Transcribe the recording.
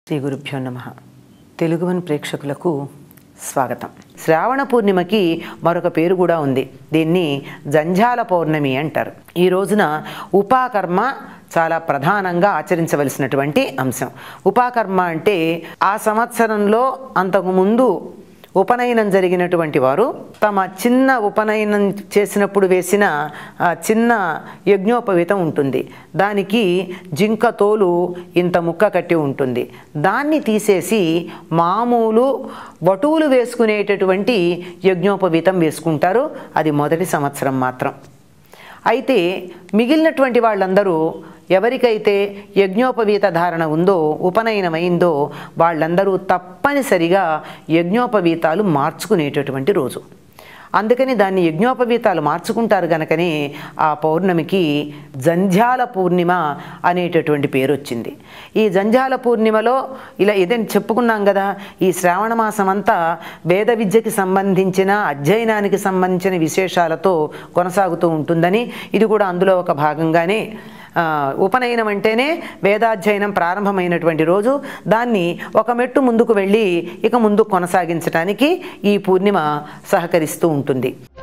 శ్రీ గురుభ్యో నమః. తెలుగువన్ ప్రేక్షకులకు స్వాగతం. శ్రావణ పూర్ణిమకి మరొక పేరు కూడా ఉంది. దీన్ని జంఝాల పౌర్ణమి అంటారు. ఈ రోజున ఉపాకర్మ చాలా ప్రధానంగా ఆచరించవలసినటువంటి అంశం. ఉపాకర్మ అంటే ఆ సంవత్సరంలో అంతకుముందు ఉపనయనం జరిగినటువంటి వారు తమ చిన్న ఉపనయనం చేసినప్పుడు వేసిన చిన్న యజ్ఞోపవీతం ఉంటుంది. దానికి జింక తోలు ఇంత ముక్క కట్టి ఉంటుంది. దాన్ని తీసేసి మామూలు వటువులు వేసుకునేటటువంటి యజ్ఞోపవీతం వేసుకుంటారు. అది మొదటి సంవత్సరం మాత్రం. అయితే మిగిలినటువంటి వాళ్ళందరూ ఎవరికైతే యజ్ఞోపవీత ధారణ ఉందో, ఉపనయనమైందో, వాళ్ళందరూ తప్పనిసరిగా యజ్ఞోపవీతాలు మార్చుకునేటటువంటి రోజు. అందుకని దాన్ని యజ్ఞోపవీతాలు మార్చుకుంటారు గనకనే ఆ పౌర్ణమికి జంఝాల పూర్ణిమ అనేటటువంటి పేరు వచ్చింది. ఈ జంఝాల పూర్ణిమలో ఇలా ఏదైనా చెప్పుకున్నాం కదా, ఈ శ్రావణ మాసం అంతా వేద విద్యకి సంబంధించిన అధ్యయనానికి సంబంధించిన విశేషాలతో కొనసాగుతూ ఉంటుందని, ఇది కూడా అందులో ఒక భాగంగానే ఉపనయనం అంటేనే వేదాధ్యయనం ప్రారంభమైనటువంటి రోజు. దాన్ని ఒక మెట్టు ముందుకు వెళ్ళి ఇక ముందుకు కొనసాగించడానికి ఈ పూర్ణిమ సహకరిస్తూ ఉంటుంది.